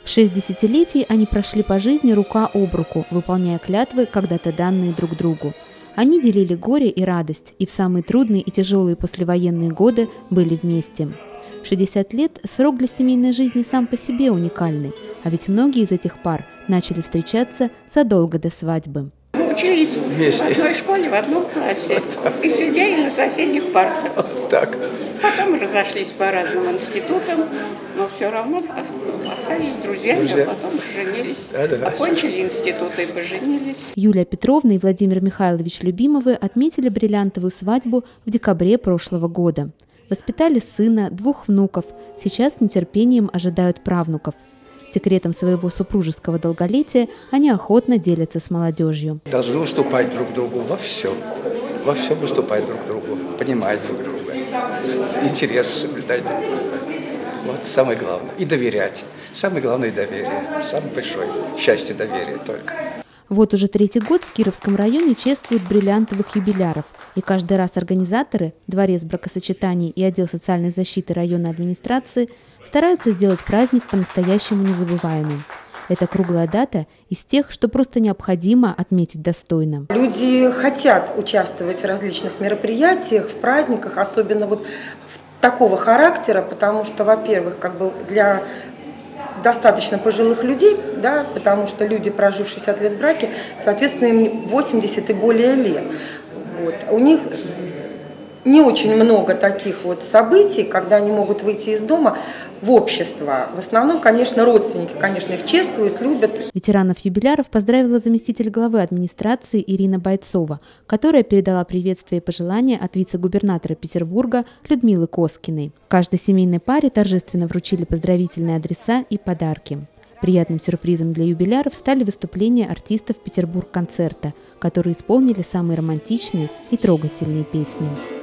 6 десятилетий они прошли по жизни рука об руку, выполняя клятвы, когда-то данные друг другу. Они делили горе и радость, и в самые трудные и тяжелые послевоенные годы были вместе. 60 лет – срок для семейной жизни сам по себе уникальный, а ведь многие из этих пар начали встречаться задолго до свадьбы. Мы учились вместе в одной школе, в одном классе, вот и сидели на соседних партах. Вот так. Потом разошлись по разным институтам, но все равно остались друзьями, а потом поженились. Окончили институты и поженились. Юлия Петровна и Владимир Михайлович Любимовы отметили бриллиантовую свадьбу в декабре прошлого года. Воспитали сына, 2 внуков, сейчас с нетерпением ожидают правнуков. Секретом своего супружеского долголетия они охотно делятся с молодежью. Должны уступать друг другу во всем. Во всем уступать друг другу, понимать друг друга, интересы соблюдать друг друга. Вот самое главное. И доверять. Самое главное – доверие. Самое большое счастье – доверие только. Вот уже 3-й год в Кировском районе чествуют бриллиантовых юбиляров, и каждый раз организаторы, Дворец бракосочетаний и отдел социальной защиты районной администрации стараются сделать праздник по-настоящему незабываемым. Это круглая дата из тех, что просто необходимо отметить достойно. Люди хотят участвовать в различных мероприятиях, в праздниках, особенно вот такого характера, потому что, во-первых, для достаточно пожилых людей, да, потому что люди, прожив 60 лет в браке, соответственно, им 80 и более лет. Вот. У них не очень много таких вот событий, когда они могут выйти из дома в общество. В основном, конечно, родственники, конечно, их чествуют, любят. Ветеранов-юбиляров поздравила заместитель главы администрации Ирина Бойцова, которая передала приветствие и пожелания от вице-губернатора Петербурга Людмилы Коскиной. Каждой семейной паре торжественно вручили поздравительные адреса и подарки. Приятным сюрпризом для юбиляров стали выступления артистов Петербург-концерта, которые исполнили самые романтичные и трогательные песни.